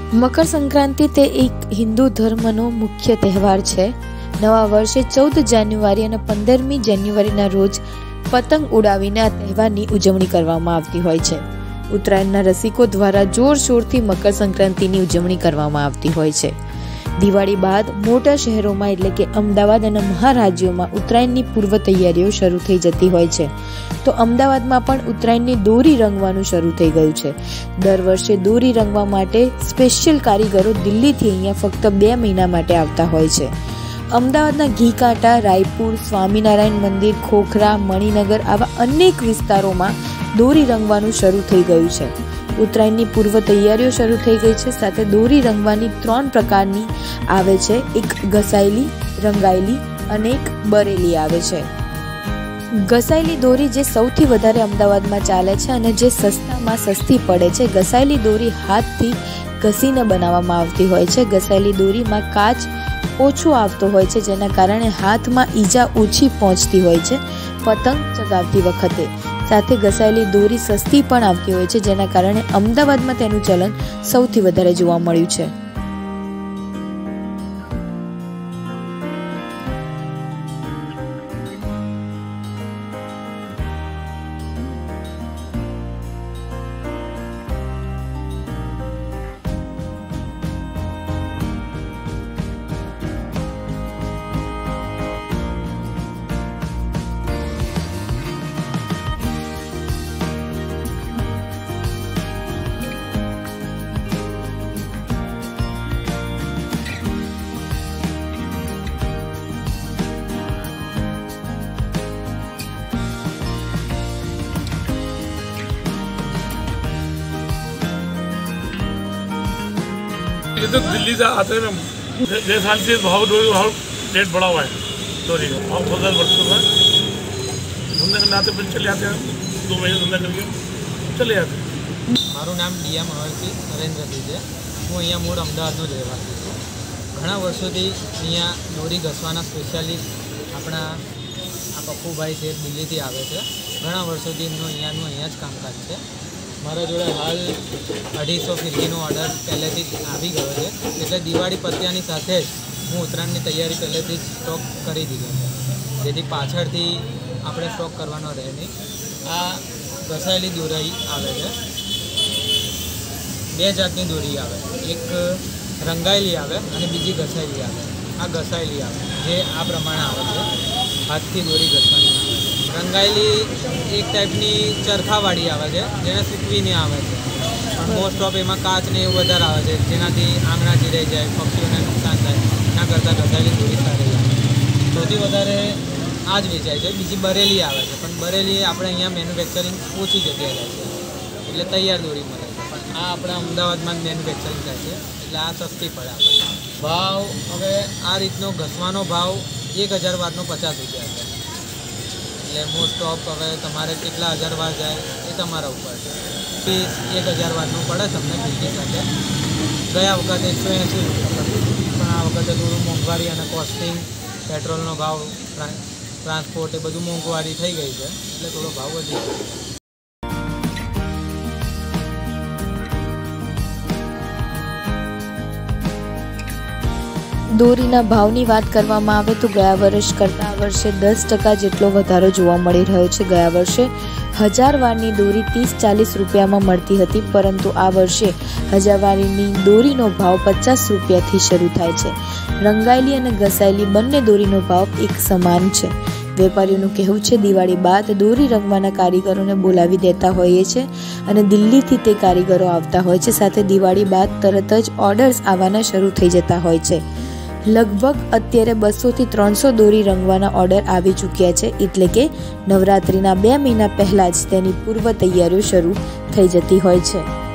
मकर संक्रांति ते एक हिंदू धर्मनो मुख्य तहेवार छे। नवा वर्षे 14 जान्युआरी અને 15મી જાન્યુઆરીના રોજ પતંગ ઉડાવીને આ તહેવારની ઉજવણી કરવામાં આવતી હોય છે। ઉત્તરાયણના રસિકો દ્વારા જોરશોરથી મકર સંક્રાંતિની ઉજવણી કરવામાં આવતી હોય છે। દિવાળી બાદ મોટા શહેરોમાં એટલે કે અમદાવાદ અને મહારાજ્યોમાં ઉત્તરાયણની પૂર્વ તૈયારીઓ શરૂ થઈ જતી હોય છે। તો અમદાવાદમાં પણ ઉત્તરાયણની દોરી રંગવાનું શરૂ થઈ ગયું છે। દર વર્ષે દોરી રંગવા માટે સ્પેશિયલ કારીગરો દિલ્હીથી અહીંયા ફક્ત 2 મહિના માટે આવતા હોય છે। અમદાવાદના ઘીકાંટા, રાયપુર, સ્વામિનારાયણ મંદિર, ખોખરા, મણિનગર આવા અનેક વિસ્તારોમાં દોરી રંગવાનું શરૂ થઈ ગયું છે। ઉત્તરાયણની પૂર્વ તૈયારીઓ શરૂ થઈ ગઈ છે। સાથે દોરી રંગવાની 3 પ્રકારની આવે છે, એક ઘસાયેલી, રંગાયેલી અને એક બરેલી આવે છે। ઘસાયેલી દોરી જે સૌથી વધારે અમદાવાદમાં ચાલે છે અને જે સસ્તામાં સસ્તી પડે છે। ઘસાયેલી દોરી હાથથી ઘસીને બનાવવામાં આવતી હોય છે। ઘસાયેલી દોરીમાં કાચ ઓછો આવતો હોય છે, જેના કારણે હાથમાં ઈજા ઓછી પહોંચતી હોય છે પતંગ ચગાવતી વખતે। સાથે ઘસાયેલી દોરી સસ્તી પણ આવતી હોય છે, જેના કારણે અમદાવાદમાં તેનું ચલન સૌથી વધારે જોવા મળ્યું છે। ये तो दिल्ली से आते हैं ना, 2 साल से भाव डोरी भाव रेट बढ़ा हुआ है। डोरी का भाव 10 बढ़ते हुए धंधा करने आते, फिर चले आते हैं, 2 महीने धंधा करके चले आते हैं। मारू नाम ડીયા મણવરસિંહ નરેન્દ્રસિંહ है। हूँ अँ मूળ अमदावादનો જ રહેવાસી છું। ઘણા વર્ષોથી અહીંયા દોરી ઘસવાના સ્પેશિયાલિસ્ટ આપણા આ પપ્પુભાઈ છે, દિલ્હીથી આવે છે। ઘણા વર્ષોથી એમનું અહીંયા જ કામકાજ છે। મારા જોડે હાલ 250 ફિરકીનો ઓર્ડર પહેલેથી જ આવી ગયો છે, એટલે દિવાળી પત્યાની સાથે જ હું ઉત્તરાયણની તૈયારી પહેલેથી જ સ્ટોક કરી દીધો છે, જેથી પાછળથી આપણે સ્ટોક કરવાનો રહે નહીં। આ ઘસાયેલી દોરી આવે છે, 2 જાતની દોરી આવે, એક રંગાયેલી આવે અને બીજી ઘસાયેલી આવે। આ ઘસાયેલી આવે જે આ પ્રમાણે આવે છે, હાથથી દોરી ઘસવાની આવે। રંગાયેલી એક ટાઈપની ચરખાવાળી આવે છે, જેને સૂકવીને આવે છે, પણ મોસ્ટ ઓફ એમાં કાચ ને એવું વધારે આવે છે, જેનાથી આંગણા ચીરાઈ જાય, પક્ષીઓને નુકસાન થાય। એના કરતાં ઘસાયેલી દોરી સારી આવે। સૌથી વધારે આ જ વેચાય છે। બીજી બરેલી આવે છે, પણ બરેલી આપણે અહીંયા મેન્યુફેક્ચરિંગ ઓછી જગ્યાએ થાય છે, એટલે તૈયાર દોરી મળે છે, પણ આ આપણા અમદાવાદમાં જ મેન્યુફેક્ચરિંગ થાય છે, એટલે આ સસ્તી પડે આપણને। ભાવ હવે આ રીતનો ઘસવાનો ભાવ 1000 વારનો 50 રૂપિયા છે, એટલે મોસ્ટ ઓફ હવે તમારે કેટલા 1000 વાર જાય એ તમારા ઉપર છે। પીસ 1000 વારનું પડે તમને ફિરકી સાથે। ગયા વખતે 180 રૂપિયા પડતું, પણ આ વખતે થોડું મોંઘવારી અને કોસ્ટિંગ, પેટ્રોલનો ભાવ, ટ્રાન્સપોર્ટ એ બધું મોંઘવારી થઈ ગઈ છે, એટલે થોડો ભાવ વધી ગયો। દોરીના ભાવની વાત કરવામાં આવે તો ગયા વર્ષ કરતાં આ વર્ષે 10% જેટલો વધારો જોવા મળી રહ્યો છે। ગયા વર્ષે 1000 વારની દોરી 30-40 રૂપિયામાં મળતી હતી, પરંતુ આ વર્ષે 1000 વારની દોરીનો ભાવ 50 રૂપિયાથી શરૂ થાય છે। રંગાયેલી અને ઘસાયેલી બંને દોરીનો ભાવ એક સમાન છે। વેપારીઓનું કહેવું છે, દિવાળી બાદ દોરી રંગવાના કારીગરોને બોલાવી દેતા હોઈએ છે અને દિલ્હીથી તે કારીગરો આવતા હોય છે। સાથે દિવાળી બાદ તરત જ ઓર્ડર્સ આવવાના શરૂ થઈ જતા હોય છે। લગભગ અત્યારે 200 થી 300 દોરી રંગવાના ઓર્ડર આવી ચૂક્યા છે, એટલે કે નવરાત્રિના 2 મહિના પહેલાં જ તેની પૂર્વ તૈયારીઓ શરૂ થઈ જતી હોય છે।